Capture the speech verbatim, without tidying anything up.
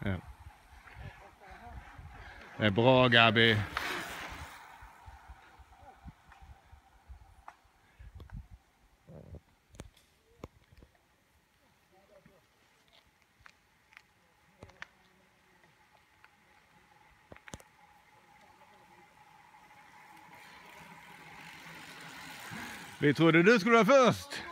Ja. Det är bra, Gabi. Vi trodde du skulle vara först.